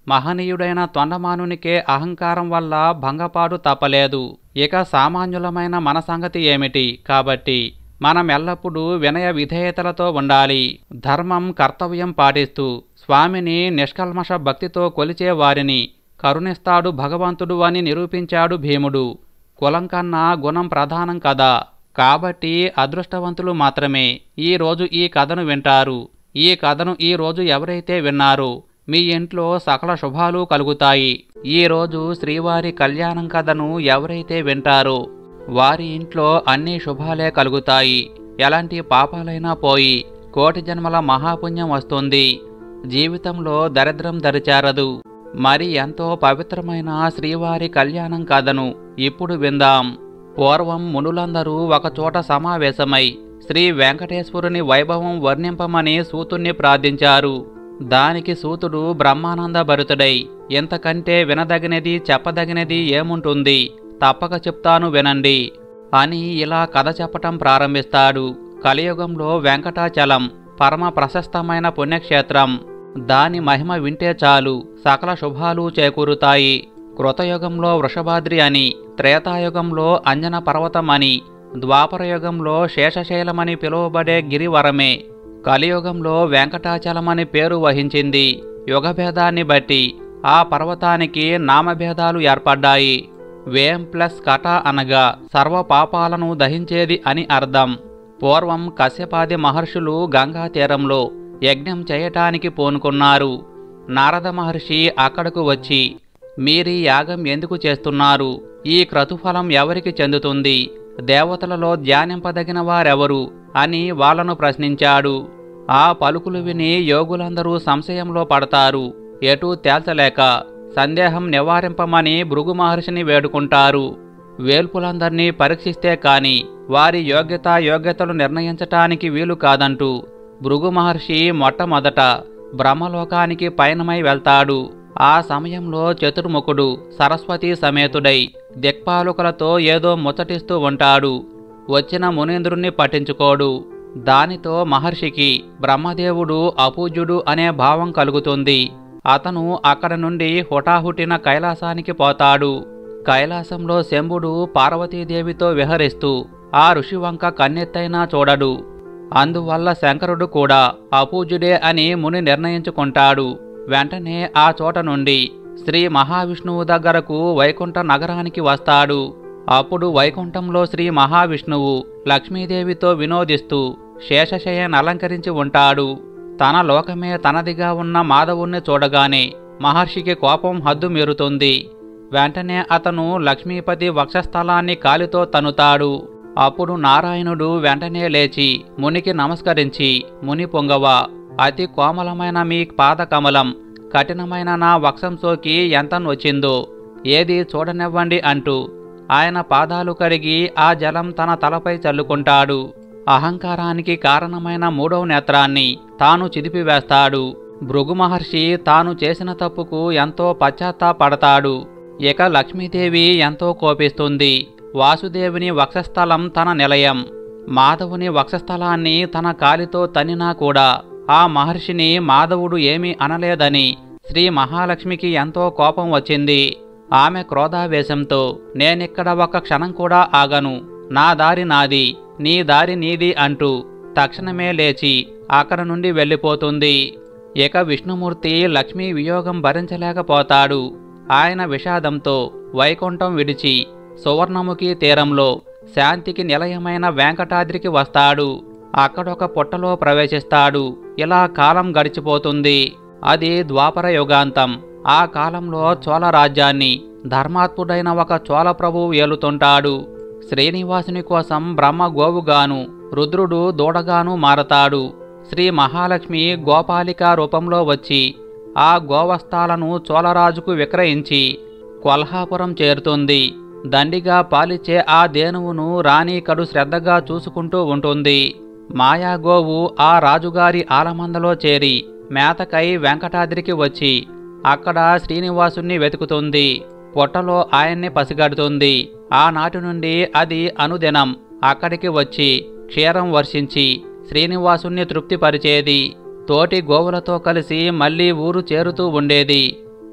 మహనీయుడైన తొండమానునికే అహంకారం వల్ల భంగపాటు తప్పలేదు. ఇక సామాన్యులమైన మన సంగతి ఏమిటి? కాబట్టి మనమెల్లప్పుడూ వినయ విధేయతలతో ఉండాలి. ధర్మం కర్తవ్యం పాటిస్తూ స్వామిని నిష్కల్మష భక్తితో కొలిచే వారిని కరుణిస్తాడు భగవంతుడు అని నిరూపించాడు భీముడు. కులం కన్నా గుణం ప్రధానం కదా. కాబట్టి అదృష్టవంతులు మాత్రమే ఈరోజు ఈ కథను వింటారు. ఈ కథను ఈరోజు ఎవరైతే విన్నారో మీ ఇంట్లో సకల శుభాలు కలుగుతాయి. ఈరోజు శ్రీవారి కళ్యాణం కథను ఎవరైతే వింటారో వారి ఇంట్లో అన్ని శుభాలే కలుగుతాయి. ఎలాంటి పాపాలైనా పోయి కోటి జన్మల మహాపుణ్యం వస్తుంది. జీవితంలో దరిద్రం దరిచేరదు. మరి ఎంతో పవిత్రమైన శ్రీవారి కళ్యాణం కథను ఇప్పుడు విందాం. పూర్వం మునులందరూ ఒకచోట సమావేశమై శ్రీ వెంకటేశ్వరుని వైభవం వర్ణింపమని సూతుణ్ణి ప్రార్థించారు. దానికి సూతుడు బ్రహ్మానంద భరితుడై, ఇంతకంటే వినదగినది చెప్పదగినది ఏముంటుంది, తప్పక చెప్తాను వినండి అని ఇలా కథ చెప్పటం ప్రారంభిస్తాడు. కలియుగంలో వెంకటాచలం పరమ ప్రశస్తమైన పుణ్యక్షేత్రం. దాని మహిమ వింటే చాలు సకల శుభాలు చేకూరుతాయి. కృతయుగంలో వృషభాద్రి అని, త్రేతాయుగంలో అంజన పర్వతం అని, ద్వాపరయుగంలో శేషశైలమని పిలువబడే గిరివరమే కలియుగంలో వెంకటాచలమని పేరు వహించింది. యుగభేదాన్ని బట్టి ఆ పర్వతానికి నామభేదాలు ఏర్పడ్డాయి. వేం ప్లస్ కట అనగా సర్వ పాపాలను దహించేది అని అర్థం. పూర్వం కశ్యపాది మహర్షులు గంగా తీరంలో యజ్ఞం చేయటానికి పూనుకున్నారు. నారద మహర్షి అక్కడకు వచ్చి, మీరీ యాగం ఎందుకు చేస్తున్నారు? ఈ క్రతుఫలం ఎవరికి చెందుతుంది? దేవతలలో ధ్యానింపదగిన వారెవరు అని వాళ్లను ప్రశ్నించాడు. ఆ పలుకులు విని యోగులందరూ సంశయంలో పడతారు. ఎటూ తేల్చలేక సందేహం నివారింపమని భృగు మహర్షిని వేడుకుంటారు. వేల్పులందర్నీ పరీక్షిస్తే కాని వారి యోగ్యత యోగ్యతలు నిర్ణయించటానికి వీలు కాదంటూ భృగు మహర్షి మొట్టమొదట బ్రహ్మలోకానికి పయనమై వెళ్తాడు. ఆ సమయంలో చతుర్ముఖుడు సరస్వతీ సమేతుడై దిక్పాలకులతో ఏదో ముచ్చటిస్తూ ఉంటాడు. వచ్చిన మునీంద్రుణ్ణి పట్టించుకోడు. దానితో మహర్షికి బ్రహ్మదేవుడు అపూజ్యుడు అనే భావం కలుగుతుంది. అతను అక్కడ నుండి హుటాహుటిన కైలాసానికి పోతాడు. కైలాసంలో శంభుడు పార్వతీదేవితో విహరిస్తూ ఆ ఋషి వంక కన్నెత్తైనా చూడడు. అందువల్ల శంకరుడు కూడా అపూజ్యుడే అని ముని నిర్ణయించుకుంటాడు. వెంటనే ఆ చోట నుండి శ్రీ మహావిష్ణువు దగ్గరకు వైకుంఠ నగరానికి వస్తాడు. అప్పుడు వైకుంఠంలో శ్రీ మహావిష్ణువు లక్ష్మీదేవితో వినోదిస్తూ శేషశయ్యను అలంకరించి ఉంటాడు. తన లోకమే తనదిగా ఉన్న మాధవుణ్ణి చూడగానే మహర్షికి కోపం హద్దు మీరుతుంది. వెంటనే అతను లక్ష్మీపతి వక్షస్థలాన్ని కాలితో తన్నుతాడు. అప్పుడు నారాయణుడు వెంటనే లేచి మునికి నమస్కరించి, ముని పొంగవ, అతి కోమలమైన మీ పాదకమలం కఠినమైన నా వక్షం సోకి ఎంత నొచ్చిందో ఏది చూడనివ్వండి అంటూ ఆయన పాదాలు కడిగి ఆ జలం తన తలపై చల్లుకుంటాడు. అహంకారానికి కారణమైన మూడవ నేత్రాన్ని తాను చిదిపివేస్తాడు. భృగు మహర్షి తాను చేసిన తప్పుకు ఎంతో పశ్చాత్తాపడతాడు. ఇక లక్ష్మీదేవి ఎంతో కోపిస్తుంది. వాసుదేవుని వక్షస్థలం తన నిలయం. మాధవుని వక్షస్థలాన్ని తన కాలితో తన్నినా కూడా ఆ మహర్షిని మాధవుడు ఏమీ అనలేదని శ్రీ మహాలక్ష్మికి ఎంతో కోపం వచ్చింది. ఆమె క్రోధావేశంతో, నేనిక్కడ ఒక క్షణం కూడా ఆగను, నా దారి నాది, నీ దారి నీది అంటూ తక్షణమే లేచి అక్కడ నుండి వెళ్ళిపోతుంది. ఇక విష్ణుమూర్తి లక్ష్మీ వియోగం భరించలేకపోతాడు. ఆయన విషాదంతో వైకుంఠం విడిచి సువర్ణముఖి తీరంలో శాంతికి నిలయమైన వెంకటాద్రికి వస్తాడు. అక్కడొక పుట్టలో ప్రవేశిస్తాడు. ఇలా కాలం గడిచిపోతుంది. అది ద్వాపర యుగాంతం. ఆ కాలంలో చోళ రాజ్యాన్ని ధర్మాత్ముడైన ఒక చోళ ప్రభువు ఏలుతుంటాడు. శ్రీనివాసుని కోసం బ్రహ్మ గోవుగాను రుద్రుడు దూడగాను మారతాడు. శ్రీ మహాలక్ష్మి గోపాలిక రూపంలో వచ్చి ఆ గోవస్తాలను చోళరాజుకు విక్రయించి కొల్హాపురం చేరుతుంది. దండిగా పాలిచ్చే ఆ దేనువును రాణి కడు శ్రద్ధగా చూసుకుంటూ ఉంటుంది. మాయాగోవు ఆ రాజుగారి ఆలమందలో చేరి మేతకై వెంకటాద్రికి వచ్చి అక్కడ శ్రీనివాసుని వెతుకుతుంది. పొట్టలో ఆయన్ని పసిగడుతుంది. ఆనాటి నుండి అది అనుదినం అక్కడికి వచ్చి క్షీరం వర్షించి శ్రీనివాసుని తృప్తిపరిచేది. తోటి గోవులతో కలిసి మళ్లీ ఊరు చేరుతూ ఉండేది.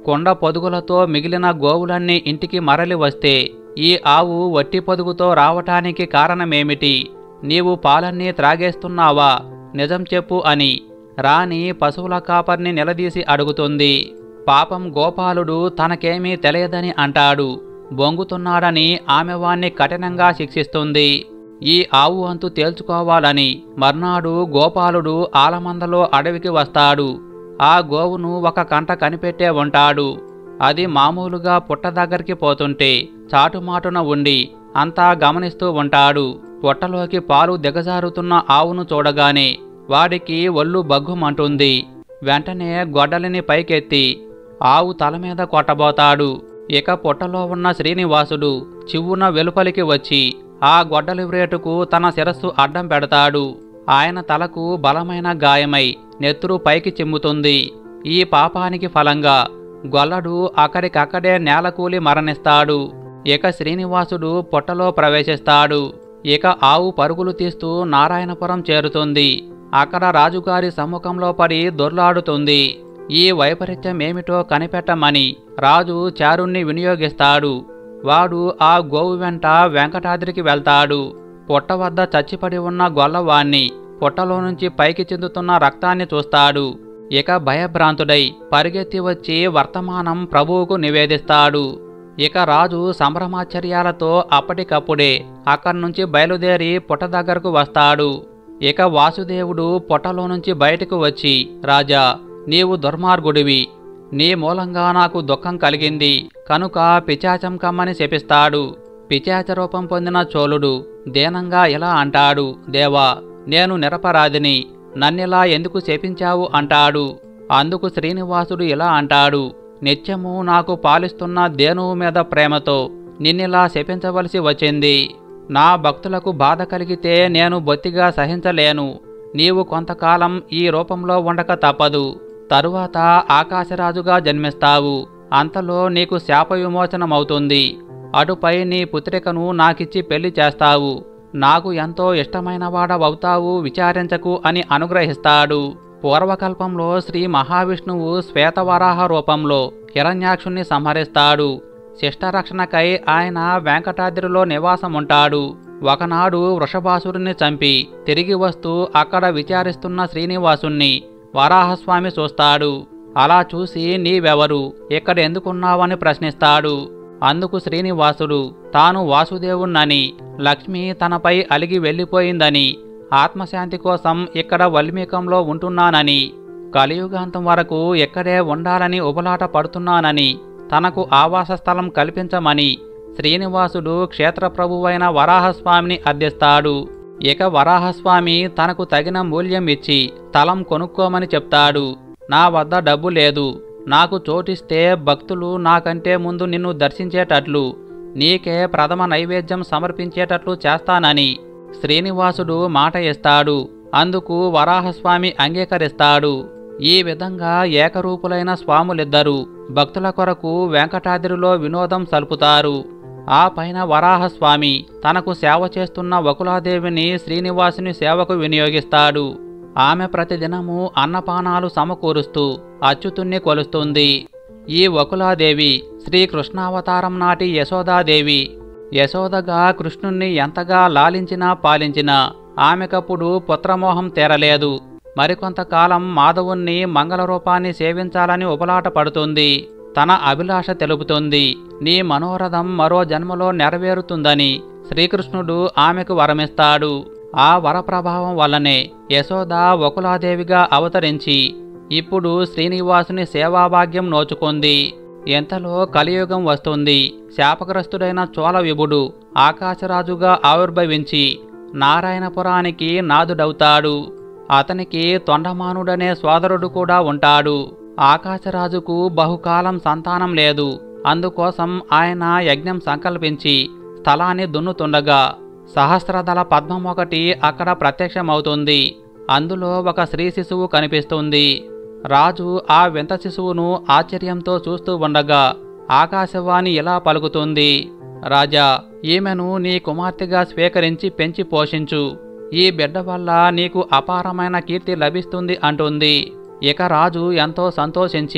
కొండ పొదుగులతో మిగిలిన గోవులన్నీ ఇంటికి మరలి వస్తే ఈ ఆవు వట్టి పొదుగుతో రావటానికి కారణమేమిటి? నీవు పాలన్నీ త్రాగేస్తున్నావా? నిజం చెప్పు అని రాణి పశువుల కాపర్ని నిలదీసి అడుగుతుంది. పాపం గోపాలుడు తనకేమీ తెలియదని అంటాడు. బొంగుతున్నాడని ఆమె వాణ్ణి కఠినంగా శిక్షిస్తుంది. ఈ ఆవు అంతు తేల్చుకోవాలని మర్నాడు గోపాలుడు ఆలమందలో అడవికి వస్తాడు. ఆ గోవును ఒక కంట కనిపెట్టే ఉంటాడు. అది మామూలుగా పుట్ట దగ్గరికి పోతుంటే చాటుమాటున ఉండి అంతా గమనిస్తూ ఉంటాడు. పుట్టలోకి పాలు దిగజారుతున్న ఆవును చూడగానే వాడికి ఒళ్ళు బగ్గుమంటుంది. వెంటనే గొడ్డలిని పైకెత్తి ఆవు తల మీద కొట్టబోతాడు. ఇక పుట్టలో ఉన్న శ్రీనివాసుడు చివ్వున వెలుపలికి వచ్చి ఆ గొడ్డలి వ్రేటుకు తన శిరస్సు అడ్డం పెడతాడు. ఆయన తలకు బలమైన గాయమై నెత్తురు పైకి చిమ్ముతుంది. ఈ పాపానికి ఫలంగా గొల్లడు అక్కడికక్కడే నేలకూలి మరణిస్తాడు. ఇక శ్రీనివాసుడు పుట్టలో ప్రవేశిస్తాడు. ఇక ఆవు పరుగులు తీస్తూ నారాయణపురం చేరుతుంది. అక్కడ రాజుగారి సమ్ముఖంలో పడి దొర్లాడుతుంది. ఈ వైపరీత్యమేమిటో కనిపెట్టమని రాజు చారుణ్ణి వినియోగిస్తాడు. వాడు ఆ గోవు వెంట వెంకటాద్రికి వెళ్తాడు. పుట్ట వద్ద చచ్చిపడి ఉన్న గొల్లవాణ్ణి పుట్టలో నుంచి పైకి చెందుతున్న రక్తాన్ని చూస్తాడు. ఇక భయభ్రాంతుడై పరిగెత్తి వచ్చి వర్తమానం ప్రభువుకు నివేదిస్తాడు. ఇక రాజు సంభ్రమాశ్చర్యాలతో అప్పటికప్పుడే అక్కడి నుంచి బయలుదేరి పుట్ట దగ్గరకు వస్తాడు. ఇక వాసుదేవుడు పుట్టలో నుంచి బయటకు వచ్చి, రాజా, నీవు దుర్మార్గుడివి. నీ మూలంగా నాకు దుఃఖం కలిగింది కనుక పిశాచం కమ్మని శపిస్తాడు. పిశాచ రూపం పొందిన చోళుడు దీనంగా ఇలా అంటాడు, దేవా, నేను నిరపరాధిని, నన్నిలా ఎందుకు శపించావు అంటాడు. అందుకు శ్రీనివాసుడు ఇలా అంటాడు, నిత్యము నాకు పాలిస్తున్న దేనువు మీద ప్రేమతో నిన్నిలా శపించవలసి వచ్చింది. నా భక్తులకు బాధ కలిగితే నేను బొత్తిగా సహించలేను. నీవు కొంతకాలం ఈ రూపంలో ఉండక తప్పదు. తరువాత ఆకాశరాజుగా జన్మిస్తావు. అంతలో నీకు శాప విమోచనమవుతుంది. అటుపై నీ పుత్రికను నాకిచ్చి పెళ్లి చేస్తావు. నాకు ఎంతో ఇష్టమైన వాడవవుతావు, విచారించకు అని అనుగ్రహిస్తాడు. పూర్వకల్పంలో శ్రీ మహావిష్ణువు శ్వేతవరాహ రూపంలో హిరణ్యాక్షుణ్ణి సంహరిస్తాడు. శిష్టరక్షణకై ఆయన వెంకటాద్రిలో నివాసముంటాడు. ఒకనాడు వృషభాసురుణ్ణి చంపి తిరిగి వస్తూ అక్కడ విచారిస్తున్న శ్రీనివాసుణ్ణి వరాహస్వామి చూస్తాడు. అలా చూసి నీవెవరు, ఇక్కడ ఎందుకున్నావని ప్రశ్నిస్తాడు. అందుకు శ్రీనివాసుడు తాను వాసుదేవుణ్ణని, లక్ష్మి తనపై అలిగి వెళ్ళిపోయిందని, ఆత్మశాంతి కోసం ఇక్కడ వల్మీకంలో ఉంటున్నానని, కలియుగాంతం వరకు ఇక్కడే ఉండాలని ఉబలాట పడుతున్నానని, తనకు ఆవాస స్థలం కల్పించమని శ్రీనివాసుడు క్షేత్రప్రభువైన వరాహస్వామిని అర్థిస్తాడు. ఇక వరాహస్వామి తనకు తగిన మూల్యం ఇచ్చి స్థలం కొనుక్కోమని చెప్తాడు. నా వద్ద డబ్బు లేదు, నాకు చోటిస్తే భక్తులు నాకంటే ముందు నిన్ను దర్శించేటట్లు, నీకే ప్రథమ నైవేద్యం సమర్పించేటట్లు చేస్తానని శ్రీనివాసుడు మాట ఇస్తాడు. అందుకు వరాహస్వామి అంగీకరిస్తాడు. ఈ విధంగా ఏకరూపులైన స్వాములిద్దరూ భక్తుల కొరకు వెంకటాద్రిలో వినోదం సలుపుతారు. ఆ పైన వరాహస్వామి తనకు సేవ చేస్తున్న వకులాదేవిని శ్రీనివాసుని సేవకు వినియోగిస్తాడు. ఆమె ప్రతిదినము అన్నపానాలు సమకూరుస్తూ అచ్యుతుణ్ణి కొలుస్తుంది. ఈ వకులాదేవి శ్రీకృష్ణావతారం నాటి యశోదాదేవి. యశోదగా కృష్ణుణ్ణి ఎంతగా లాలించినా పాలించినా ఆమెకప్పుడు పుత్రమోహం తీరలేదు. మరికొంతకాలం మాధవుణ్ణి మంగళరూపాన్ని సేవించాలని ఉబలాట పడుతుంది. తన అభిలాష తెలుపుతుంది. నీ మనోరథం మరో జన్మలో నెరవేరుతుందని శ్రీకృష్ణుడు ఆమెకు వరమిస్తాడు. ఆ వరప్రభావం వల్లనే యశోద వకులాదేవిగా అవతరించి ఇప్పుడు శ్రీనివాసుని సేవాభాగ్యం నోచుకుంది. ఎంతలో కలియుగం వస్తుంది. శాపగ్రస్తుడైన చోళ విభుడు ఆకాశరాజుగా ఆవిర్భవించి నారాయణపురానికి నాదుడవుతాడు. అతనికి తొండమానుడనే సోదరుడు కూడా ఉంటాడు. ఆకాశరాజుకు బహుకాలం సంతానం లేదు. అందుకోసం ఆయన యజ్ఞం సంకల్పించి స్థలాన్ని దున్నుతుండగా సహస్రదళ పద్మం ఒకటి అక్కడ ప్రత్యక్షమవుతుంది. అందులో ఒక స్త్రీ శిశువు కనిపిస్తుంది. రాజు ఆ వింత శిశువును ఆశ్చర్యంతో చూస్తూ ఉండగా ఆకాశవాణి ఇలా పలుకుతుంది, రాజా, ఈమెను నీ కుమార్తెగా స్వీకరించి పెంచి పోషించు. ఈ బిడ్డ వల్ల నీకు అపారమైన కీర్తి లభిస్తుంది అంటుంది. ఇక రాజు ఎంతో సంతోషించి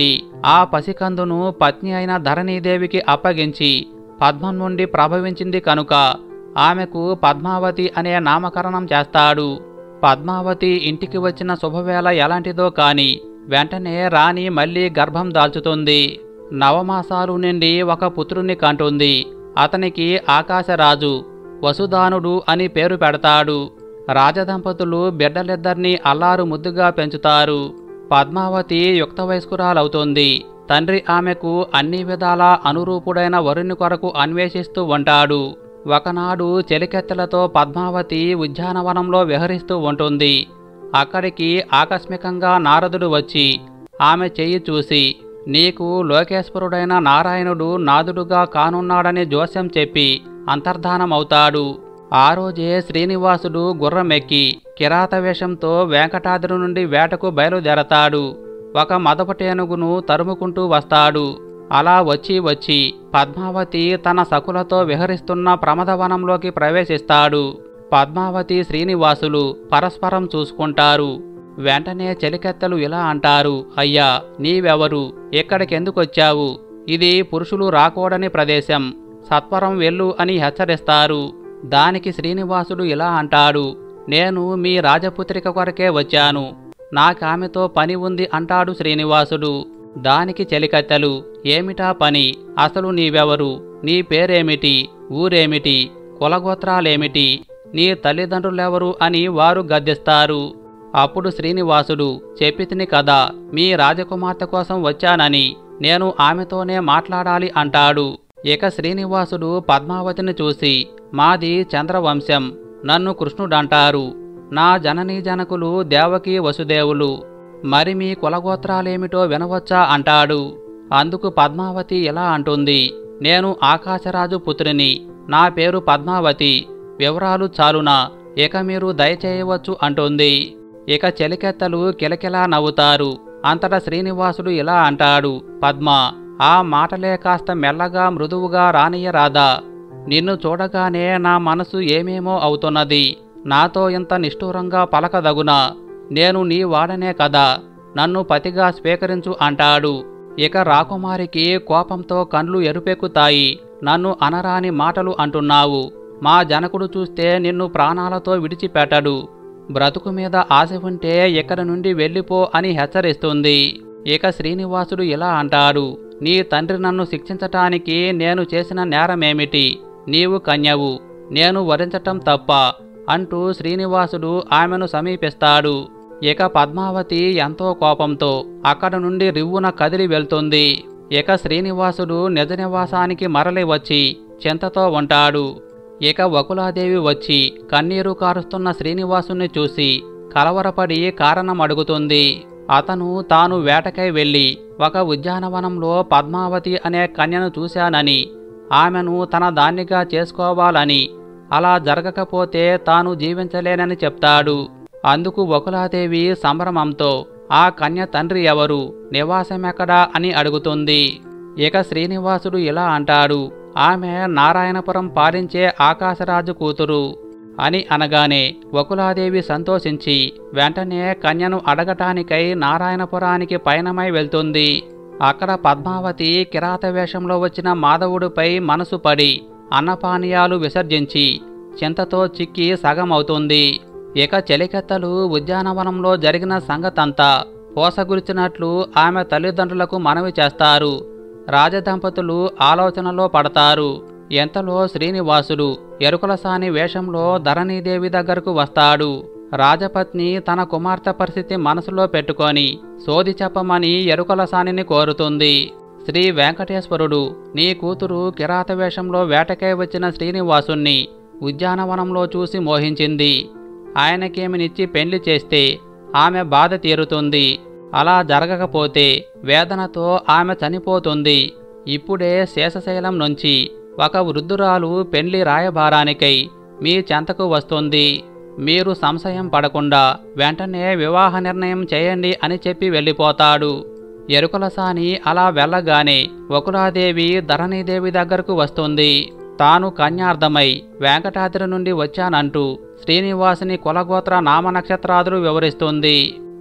ఆ పసికందును పత్ని అయిన ధరణీదేవికి అప్పగించి పద్మం నుండి ప్రభవించింది కనుక ఆమెకు పద్మావతి అనే నామకరణం చేస్తాడు. పద్మావతి ఇంటికి వచ్చిన శుభవేళ ఎలాంటిదో కాని వెంటనే రాణి మళ్లీ గర్భం దాల్చుతుంది. నవమాసాలు నిండి ఒక పుత్రుణ్ణి కంటుంది. అతనికి ఆకాశరాజు వసుదానుడు అని పేరు పెడతాడు. రాజదంపతులు బిడ్డలిద్దరినీ అల్లారు ముద్దుగా పెంచుతారు. పద్మావతి యుక్త వయస్కురాలవుతుంది. తండ్రి ఆమెకు అన్ని విధాలా అనురూపుడైన వరుని కొరకు అన్వేషిస్తూ ఉంటాడు. ఒకనాడు చెలికెత్తెలతో పద్మావతి ఉద్యానవనంలో విహరిస్తూ ఉంటుంది. అక్కడికి ఆకస్మికంగా నారదుడు వచ్చి ఆమె చెయ్యి చూసి, నీకు లోకేశ్వరుడైన నారాయణుడు నాదుడుగా కానున్నాడని జోస్యం చెప్పి అంతర్ధానమవుతాడు. ఆ రోజే శ్రీనివాసుడు గుర్రమెక్కి కిరాత వేషంతో వెంకటాద్రి నుండి వేటకు బయలుదేరతాడు. ఒక మదపటేనుగును తరుముకుంటూ వస్తాడు. అలా వచ్చి వచ్చి పద్మావతి తన సకులతో విహరిస్తున్న ప్రమదవనంలోకి ప్రవేశిస్తాడు. పద్మావతి శ్రీనివాసులు పరస్పరం చూసుకుంటారు. వెంటనే చెలికెత్తెలు ఇలా అంటారు, అయ్యా నీవెవరు? ఇక్కడికెందుకొచ్చావు? ఇది పురుషులు రాకూడని ప్రదేశం, సత్వరం వెళ్ళు అని హెచ్చరిస్తారు. దానికి శ్రీనివాసుడు ఇలా అంటాడు, నేను మీ రాజపుత్రిక కొరకే వచ్చాను, నాకామెతో పని ఉంది అంటాడు శ్రీనివాసుడు. దానికి చెలికత్తెలు, ఏమిటా పని? అసలు నీవెవరు? నీ పేరేమిటి? ఊరేమిటి? కులగోత్రాలేమిటి? నీ తల్లిదండ్రులెవరు అని వారు గద్దిస్తారు. అప్పుడు శ్రీనివాసుడు, చెప్పితిని కదా మీ రాజకుమార్తె కోసం వచ్చానని, నేను ఆమెతోనే మాట్లాడాలి అంటాడు. ఇక శ్రీనివాసుడు పద్మావతిని చూసి, మాది చంద్రవంశం, నన్ను కృష్ణుడంటారు, నా జననీ జనకులు దేవకీ వసుదేవులు, మరి మీ కులగోత్రాలేమిటో వినవచ్చా అంటాడు. అందుకు పద్మావతి ఇలా అంటుంది, నేను ఆకాశరాజు పుత్రిని, నా పేరు పద్మావతి, వివరాలు చాలునా, ఇక మీరు దయచేయవచ్చు అంటుంది. ఇక చెలికెత్తలు కిలకిలా నవ్వుతారు. అంతటా శ్రీనివాసుడు ఇలా అంటాడు, పద్మ, ఆ మాటలే కాస్త మెల్లగా మృదువుగా రానియరాదా? నిన్ను చూడగానే నా మనసు ఏమేమో అవుతున్నది, నాతో ఇంత నిష్ఠూరంగా పలకదగునా? నేను నీ వాడనే కదా, నన్ను పతిగా స్వీకరించు అంటాడు. ఇక రాకుమారికి కోపంతో కండ్లు ఎరుపెక్కుతాయి. నన్ను అనరాని మాటలు అంటున్నావు, మా జనకుడు చూస్తే నిన్ను ప్రాణాలతో విడిచిపెట్టడు, బ్రతుకు మీద ఆశ ఉంటే ఇక్కడి నుండి వెళ్ళిపో అని హెచ్చరిస్తుంది. ఇక శ్రీనివాసుడు ఇలా అంటాడు, నీ తండ్రి నన్ను శిక్షించటానికి నేను చేసిన నేరమేమిటి? నీవు కన్యవు, నేను వరించటం తప్ప అంటూ శ్రీనివాసుడు ఆమెను సమీపిస్తాడు. ఇక పద్మావతి ఎంతో కోపంతో అక్కడ నుండి రివ్వున కదిలి వెళ్తుంది. ఇక శ్రీనివాసుడు నిజ నివాసానికి మరలి వచ్చి చింతతో ఉంటాడు. ఇక వకులాదేవి వచ్చి కన్నీరు కారుస్తున్న శ్రీనివాసుని చూసి కలవరపడి కారణం అడుగుతుంది. అతను తాను వేటకై వెళ్ళి ఒక ఉద్యానవనంలో పద్మావతి అనే కన్యను చూశానని, ఆమెను తన దాన్నిగా చేసుకోవాలని, అలా జరగకపోతే తాను జీవించలేనని చెప్తాడు. అందుకు వకులాదేవి సంభ్రమంతో ఆ కన్య తండ్రి ఎవరు, నివాసమెక్కడా అని అడుగుతుంది. ఇక శ్రీనివాసుడు ఇలా అంటాడు, ఆమె నారాయణపురం పాలించే ఆకాశరాజు కూతురు అని అనగానే వకులాదేవి సంతోషించి వెంటనే కన్యను అడగటానికై నారాయణపురానికి పయనమై వెళ్తుంది. అక్కడ పద్మావతి కిరాత వేషంలో వచ్చిన మాధవుడిపై మనసు పడి అన్నపానీయాలు విసర్జించి చింతతో చిక్కి సగమవుతుంది. ఇక చెలికెత్తలు ఉద్యానవనంలో జరిగిన సంగతంతా పోసగురిచినట్లు ఆమె తల్లిదండ్రులకు మనవి చేస్తారు. రాజదంపతులు ఆలోచనలో పడతారు. ఎంతలో శ్రీనివాసుడు ఎరుకలసాని వేషంలో ధరణీదేవి దగ్గరకు వస్తాడు. రాజపత్ని తన కుమార్తె పరిస్థితి మనసులో పెట్టుకొని సోది చెప్పమని ఎరుకలసానిని కోరుతుంది. శ్రీ వెంకటేశ్వరుడు నీ కూతురు కిరాత వేషంలో వేటకై వచ్చిన శ్రీనివాసుణ్ణి ఉద్యానవనంలో చూసి మోహించింది. ఆయనకేమినిచ్చి పెండ్లి చేస్తే ఆమె బాధ తీరుతుంది. అలా జరగకపోతే వేదనతో ఆమె చనిపోతుంది. ఇప్పుడే శేషశైలం నుంచి ఒక వృద్ధురాలు పెండ్లి రాయబారానికై మీ చెంతకు వస్తుంది. మీరు సంశయం పడకుండా వెంటనే వివాహ నిర్ణయం చేయండి అని చెప్పి వెళ్ళిపోతాడు. ఎరుకలసాని అలా వెళ్ళగానే వకులాదేవి ధరణీదేవి దగ్గరకు వస్తుంది. తాను కన్యార్థమై వెంకటాద్రి నుండి వచ్చానంటూ శ్రీనివాసుని కులగోత్ర నామనక్షత్రాదులు వివరిస్తుంది.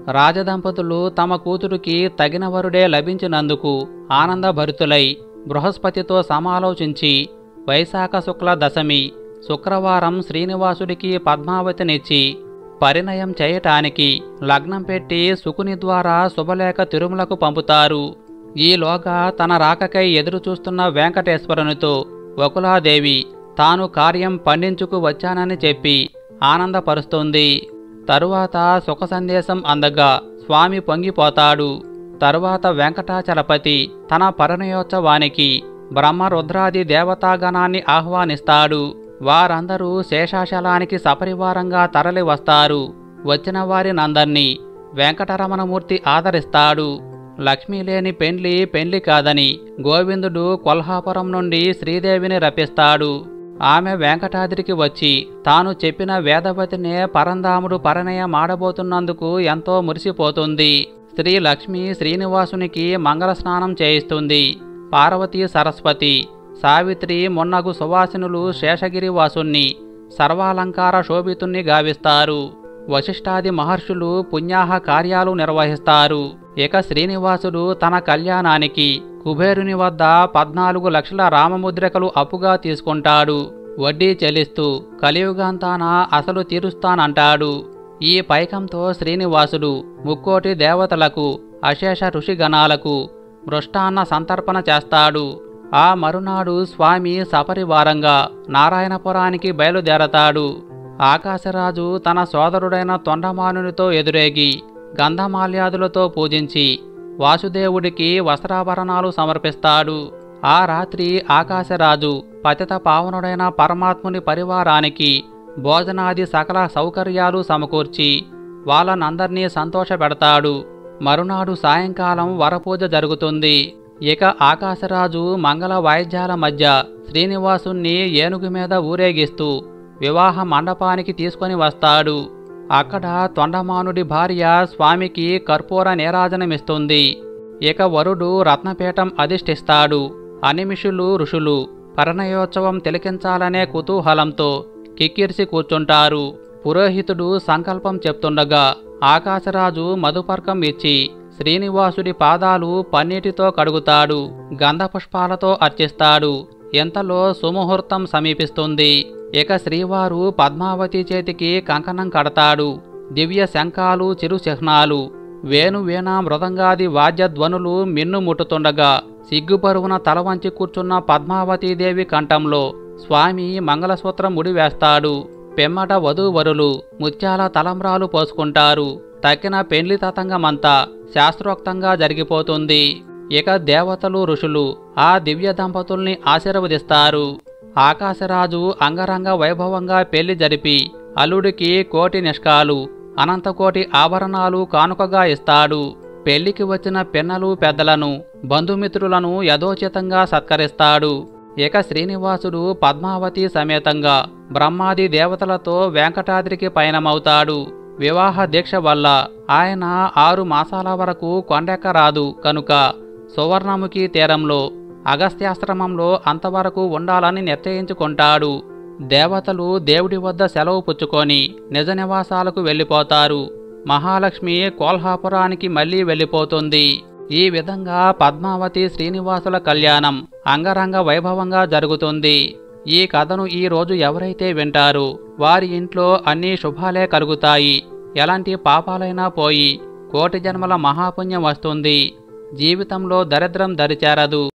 రాజదంపతులు తమ కూతురికి తగిన వరుడే లభించినందుకు ఆనందభరితులై బృహస్పతితో సమాలోచించి వైశాఖ శుక్ల దశమి శుక్రవారం శ్రీనివాసుడికి పద్మావతినిచ్చి పరిణయం చేయటానికి లగ్నం పెట్టి శుకుని ద్వారా శుభలేఖ తిరుమలకు పంపుతారు. ఈలోగా తన రాకకై ఎదురుచూస్తున్న వెంకటేశ్వరునితో వకులాదేవి తాను కార్యం పండించుకు వచ్చానని చెప్పి ఆనందపరుస్తుంది. తరువాత సుఖ సందేశం అందగా స్వామి పొంగిపోతాడు. తరువాత వెంకటాచలపతి తన పరిణయోత్సవానికి బ్రహ్మరుద్రాది దేవతాగణాన్ని ఆహ్వానిస్తాడు. వారందరూ శేషాచలానికి సపరివారంగా తరలి వస్తారు. వచ్చిన వారినందర్నీ వెంకటరమణమూర్తి ఆదరిస్తాడు. లక్ష్మీ లేని పెండ్లి పెండ్లి కాదని గోవిందుడు కొల్హాపురం నుండి శ్రీదేవిని రప్పిస్తాడు. ఆమె వెంకటాద్రికి వచ్చి తాను చెప్పిన వేదవతినే పరంధాముడు పరిణయమాడబోతున్నందుకు ఎంతో మురిసిపోతుంది. శ్రీ లక్ష్మి శ్రీనివాసునికి మంగళ స్నానం చేయిస్తుంది. పార్వతీ సరస్వతి సావిత్రి మొన్నగు సువాసినులు శేషగిరివాసుణ్ణి సర్వాలంకార శోభితుణ్ణి గావిస్తారు. వశిష్ఠాది మహర్షులు పుణ్యాహ కార్యాలు నిర్వహిస్తారు. ఇక శ్రీనివాసుడు తన కళ్యాణానికి కుబేరుని వద్ద పద్నాలుగు లక్షల రామముద్రికలు అప్పుగా తీసుకుంటాడు. వడ్డీ చెల్లిస్తూ కలియుగాంతాన అసలు తీరుస్తానంటాడు. ఈ పైకంతో శ్రీనివాసుడు ముక్కోటి దేవతలకు అశేష ఋషిగణాలకు మృష్టాన్న సంతర్పణ చేస్తాడు. ఆ మరునాడు స్వామి సపరివారంగా నారాయణపురానికి బయలుదేరతాడు. ఆకాశరాజు తన సోదరుడైన తొండమానునితో ఎదురేగి గంధమాల్యాదులతో పూజించి వాసుదేవుడికి వస్త్రాభరణాలు సమర్పిస్తాడు. ఆ రాత్రి ఆకాశరాజు పతిత పావనుడైన పరమాత్ముని పరివారానికి భోజనాది సకల సౌకర్యాలు సమకూర్చి వాళ్ళనందర్నీ సంతోషపెడతాడు. మరునాడు సాయంకాలం వరపూజ జరుగుతుంది. ఇక ఆకాశరాజు మంగళ వాయిద్యాల మధ్య శ్రీనివాసుణ్ణి ఏనుగు మీద ఊరేగిస్తూ వివాహ మండపానికి తీసుకొని వస్తాడు. అక్కడ తొండమానుడి భార్య స్వామికి కర్పూర నీరాజనమిస్తుంది. ఇక వరుడు రత్నపీఠం అధిష్ఠిస్తాడు. అనిమిషులు ఋషులు పరిణయోత్సవం తిలకించాలనే కుతూహలంతో కిక్కిరిసి కూర్చుంటారు. పురోహితుడు సంకల్పం చెప్తుండగా ఆకాశరాజు మధుపర్కం ఇచ్చి శ్రీనివాసుడి పాదాలు పన్నీటితో కడుగుతాడు. గంధపుష్పాలతో అర్చిస్తాడు. ఎంతలో సుముహూర్తం సమీపిస్తుంది. ఇక శ్రీవారు పద్మావతి చేతికి కంకణం కడతాడు. దివ్య శంఖాలు చిరు చిహ్నాలు వేణు వీణ మృదంగాది వాద్యధ్వనులు మిన్నుముట్టుతుండగా సిగ్గుపరువున తల వంచి కూర్చున్న పద్మావతీదేవి కంఠంలో స్వామి మంగళసూత్రం ముడివేస్తాడు. పెమ్మట వధూవరులు ముత్యాల తలంబ్రాలు పోసుకుంటారు. తక్కిన పెండ్లి తతంగమంతా శాస్త్రోక్తంగా జరిగిపోతుంది. ఇక దేవతలు ఋషులు ఆ దివ్య దంపతుల్ని ఆశీర్వదిస్తారు. ఆకాశరాజు అంగరంగ వైభవంగా పెళ్లి జరిపి అల్లుడికి కోటి నిష్కాలు అనంతకోటి ఆభరణాలు కానుకగా ఇస్తాడు. పెళ్లికి వచ్చిన పిన్నలు పెద్దలను బంధుమిత్రులను యథోచితంగా సత్కరిస్తాడు. ఇక శ్రీనివాసుడు పద్మావతి సమేతంగా బ్రహ్మాది దేవతలతో వెంకటాద్రికి పయనమవుతాడు. వివాహ దీక్ష వల్ల ఆయన ఆరు మాసాల వరకు కొండెక్కరాదు కనుక సువర్ణముఖి తీరంలో అగస్త్యాశ్రమంలో అంతవరకు ఉండాలని నిశ్చయించుకుంటాడు. దేవతలు దేవుడి వద్ద సెలవు పుచ్చుకొని నిజ నివాసాలకు వెళ్ళిపోతారు. మహాలక్ష్మి కోల్హాపురానికి మళ్లీ వెళ్ళిపోతుంది. ఈ విధంగా పద్మావతి శ్రీనివాసుల కళ్యాణం అంగరంగ వైభవంగా జరుగుతుంది. ఈ కథను ఈ రోజు ఎవరైతే వింటారో వారి ఇంట్లో అన్ని శుభాలే కలుగుతాయి. ఎలాంటి పాపాలైనా పోయి కోటి జన్మల మహాపుణ్యం వస్తుంది. జీవితంలో దరిద్రం దరిచేరదు.